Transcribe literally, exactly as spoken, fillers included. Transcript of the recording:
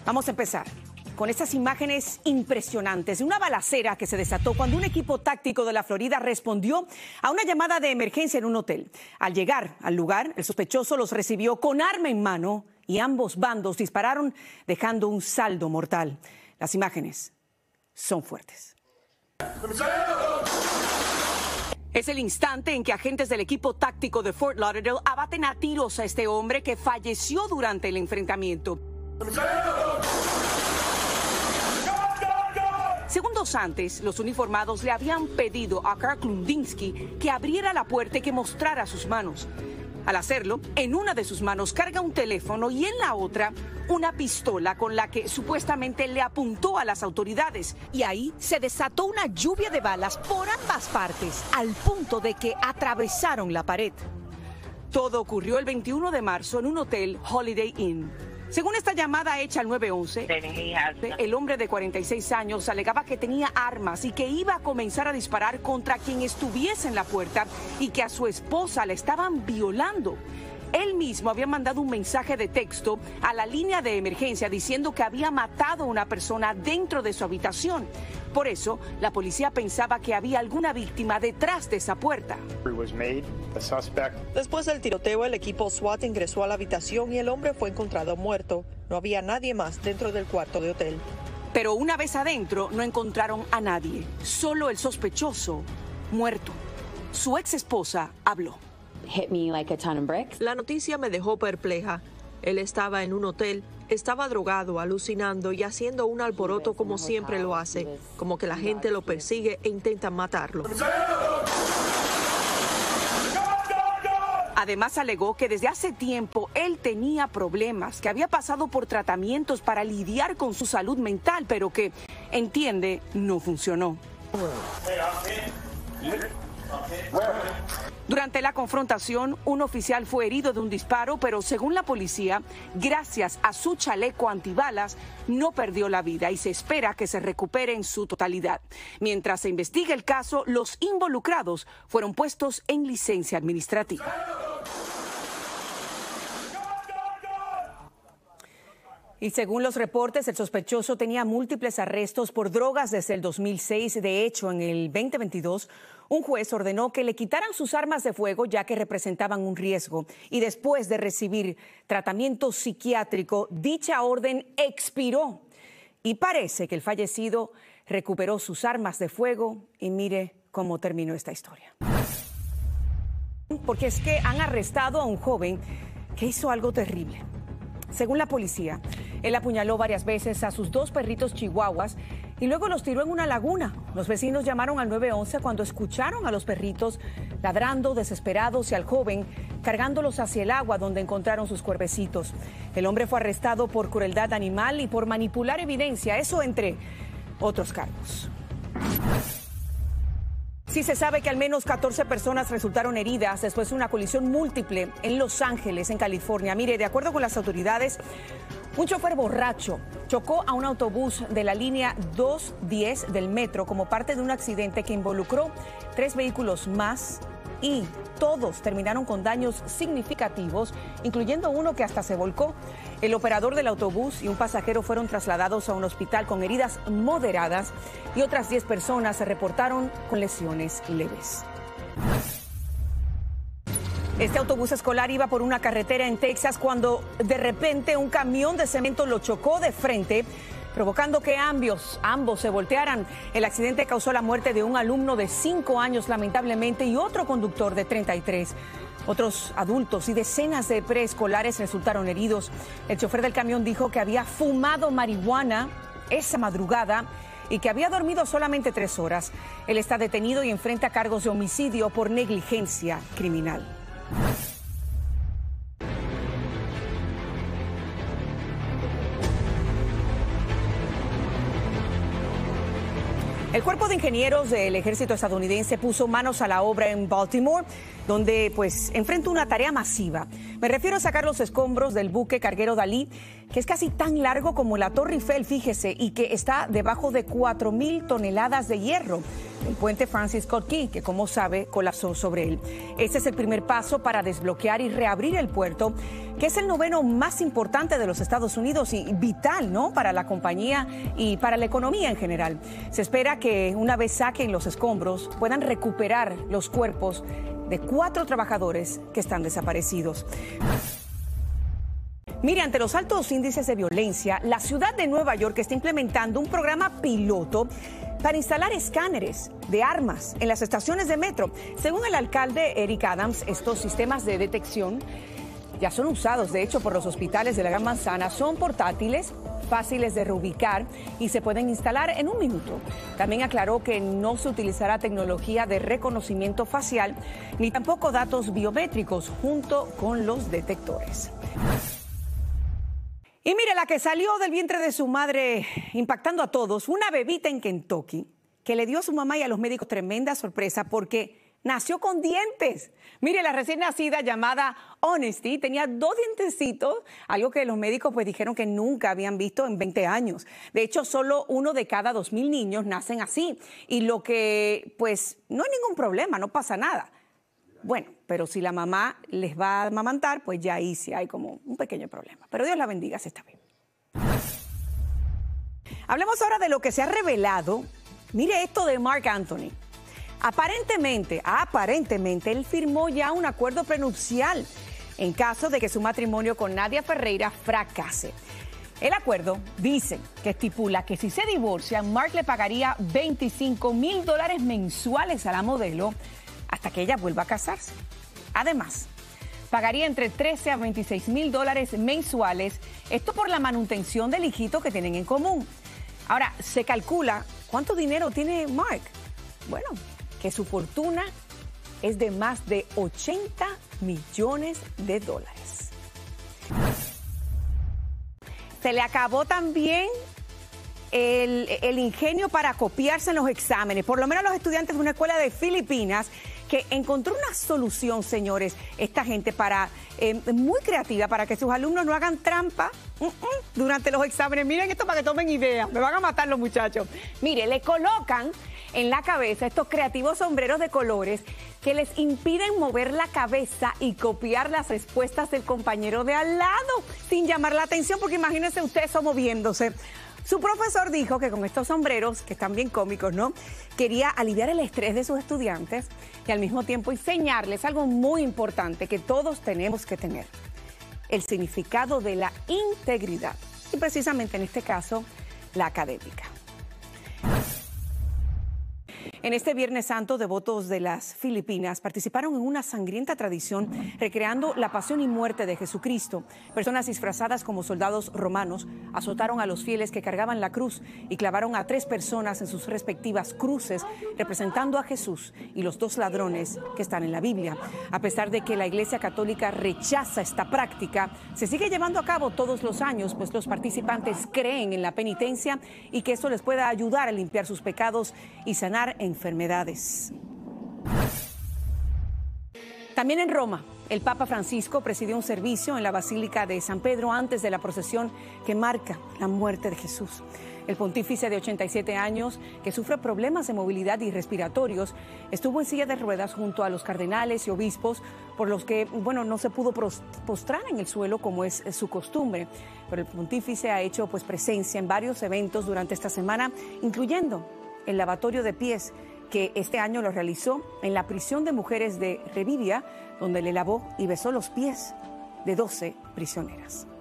Vamos a empezar con estas imágenes impresionantes de una balacera que se desató cuando un equipo táctico de la Florida respondió a una llamada de emergencia en un hotel. Al llegar al lugar, el sospechoso los recibió con arma en mano y ambos bandos dispararon, dejando un saldo mortal. Las imágenes son fuertes. Es el instante en que agentes del equipo táctico de Fort Lauderdale abaten a tiros a este hombre que falleció durante el enfrentamiento. Segundos antes, los uniformados le habían pedido a Karl Klundinsky que abriera la puerta y que mostrara sus manos. Al hacerlo, en una de sus manos carga un teléfono y en la otra una pistola con la que supuestamente le apuntó a las autoridades. Y ahí se desató una lluvia de balas por ambas partes, al punto de que atravesaron la pared. Todo ocurrió el veintiuno de marzo en un hotel Holiday Inn. Según esta llamada hecha al nueve once, el hombre de cuarenta y seis años alegaba que tenía armas y que iba a comenzar a disparar contra quien estuviese en la puerta y que a su esposa la estaban violando. Él mismo había mandado un mensaje de texto a la línea de emergencia diciendo que había matado a una persona dentro de su habitación. Por eso, la policía pensaba que había alguna víctima detrás de esa puerta. Después del tiroteo, el equipo SWAT ingresó a la habitación y el hombre fue encontrado muerto. No había nadie más dentro del cuarto de hotel. Pero una vez adentro, no encontraron a nadie, solo el sospechoso muerto. Su ex esposa habló. La noticia me dejó perpleja. Él estaba en un hotel, estaba drogado, alucinando y haciendo un alboroto como siempre lo hace, como que la gente lo persigue e intenta matarlo. Además alegó que desde hace tiempo él tenía problemas, que había pasado por tratamientos para lidiar con su salud mental, pero que, entiende, no funcionó. Durante la confrontación, un oficial fue herido de un disparo, pero según la policía, gracias a su chaleco antibalas, no perdió la vida y se espera que se recupere en su totalidad. Mientras se investiga el caso, los involucrados fueron puestos en licencia administrativa. Y según los reportes, el sospechoso tenía múltiples arrestos por drogas desde el dos mil seis. De hecho, en el veinte veintidós, un juez ordenó que le quitaran sus armas de fuego ya que representaban un riesgo. Y después de recibir tratamiento psiquiátrico, dicha orden expiró. Y parece que el fallecido recuperó sus armas de fuego. Y mire cómo terminó esta historia. Porque es que han arrestado a un joven que hizo algo terrible. Según la policía, él apuñaló varias veces a sus dos perritos chihuahuas y luego los tiró en una laguna. Los vecinos llamaron al nueve once cuando escucharon a los perritos ladrando desesperados y al joven cargándolos hacia el agua donde encontraron sus cuervecitos. El hombre fue arrestado por crueldad animal y por manipular evidencia, eso entre otros cargos. Sí se sabe que al menos catorce personas resultaron heridas después de una colisión múltiple en Los Ángeles, en California. Mire, de acuerdo con las autoridades, un chofer borracho chocó a un autobús de la línea dos diez del metro como parte de un accidente que involucró tres vehículos más y todos terminaron con daños significativos, incluyendo uno que hasta se volcó. El operador del autobús y un pasajero fueron trasladados a un hospital con heridas moderadas y otras diez personas se reportaron con lesiones leves. Este autobús escolar iba por una carretera en Texas cuando de repente un camión de cemento lo chocó de frente, provocando que ambos, ambos se voltearan. El accidente causó la muerte de un alumno de cinco años, lamentablemente, y otro conductor de treinta y tres. Otros adultos y decenas de preescolares resultaron heridos. El chofer del camión dijo que había fumado marihuana esa madrugada y que había dormido solamente tres horas. Él está detenido y enfrenta cargos de homicidio por negligencia criminal. El cuerpo de ingenieros del ejército estadounidense puso manos a la obra en Baltimore, donde pues enfrenta una tarea masiva. Me refiero a sacar los escombros del buque carguero Dalí, que es casi tan largo como la Torre Eiffel, fíjese, y que está debajo de cuatro mil toneladas de hierro. el puente Francis Scott Key, que como sabe colapsó sobre él. Este es el primer paso para desbloquear y reabrir el puerto, que es el noveno más importante de los Estados Unidos y vital, ¿no?, para la compañía y para la economía en general. Se espera que una vez saquen los escombros puedan recuperar los cuerpos de cuatro trabajadores que están desaparecidos. Mire, ante los altos índices de violencia, la ciudad de Nueva York está implementando un programa piloto para instalar escáneres de armas en las estaciones de metro. Según el alcalde Eric Adams, estos sistemas de detección ya son usados, de hecho, por los hospitales de la Gran Manzana. Son portátiles, fáciles de reubicar y se pueden instalar en un minuto. También aclaró que no se utilizará tecnología de reconocimiento facial ni tampoco datos biométricos junto con los detectores. Y mire, la que salió del vientre de su madre impactando a todos, una bebita en Kentucky que le dio a su mamá y a los médicos tremenda sorpresa porque nació con dientes. Mire, la recién nacida llamada Honesty tenía dos dientecitos, algo que los médicos pues dijeron que nunca habían visto en veinte años. De hecho, solo uno de cada dos mil niños nacen así. Y lo que pues no hay ningún problema, no pasa nada. Bueno, pero si la mamá les va a amamantar, pues ya ahí sí hay como un pequeño problema. Pero Dios la bendiga si está bien. Hablemos ahora de lo que se ha revelado. Mire esto de Marc Anthony. Aparentemente, aparentemente, él firmó ya un acuerdo prenupcial en caso de que su matrimonio con Nadia Ferreira fracase. El acuerdo dice que estipula que si se divorcian, Marc le pagaría veinticinco mil dólares mensuales a la modelo hasta que ella vuelva a casarse. Además, pagaría entre trece a veintiséis mil dólares mensuales, esto por la manutención del hijito que tienen en común. Ahora, se calcula cuánto dinero tiene Marc. Bueno, que su fortuna es de más de ochenta millones de dólares. Se le acabó también el, el ingenio para copiarse en los exámenes, por lo menos los estudiantes de una escuela de Filipinas, que encontró una solución, señores, esta gente para eh, muy creativa para que sus alumnos no hagan trampa uh, uh, durante los exámenes. Miren esto para que tomen idea, me van a matar los muchachos. Mire, le colocan en la cabeza estos creativos sombreros de colores que les impiden mover la cabeza y copiar las respuestas del compañero de al lado sin llamar la atención, porque imagínense usted eso moviéndose. Su profesor dijo que con estos sombreros, que están bien cómicos, ¿no?, quería aliviar el estrés de sus estudiantes y al mismo tiempo enseñarles algo muy importante que todos tenemos que tener: el significado de la integridad y precisamente en este caso, la académica. En este Viernes Santo, devotos de las Filipinas participaron en una sangrienta tradición recreando la pasión y muerte de Jesucristo. Personas disfrazadas como soldados romanos azotaron a los fieles que cargaban la cruz y clavaron a tres personas en sus respectivas cruces, representando a Jesús y los dos ladrones que están en la Biblia. A pesar de que la Iglesia Católica rechaza esta práctica, se sigue llevando a cabo todos los años, pues los participantes creen en la penitencia y que esto les pueda ayudar a limpiar sus pecados y sanar enfermedades. También en Roma, el Papa Francisco presidió un servicio en la Basílica de San Pedro antes de la procesión que marca la muerte de Jesús. El pontífice de ochenta y siete años, que sufre problemas de movilidad y respiratorios, estuvo en silla de ruedas junto a los cardenales y obispos, por los que, bueno, no se pudo postrar en el suelo como es su costumbre. Pero el pontífice ha hecho pues presencia en varios eventos durante esta semana, incluyendo el lavatorio de pies, que este año lo realizó en la prisión de mujeres de Revivia, donde le lavó y besó los pies de doce prisioneras.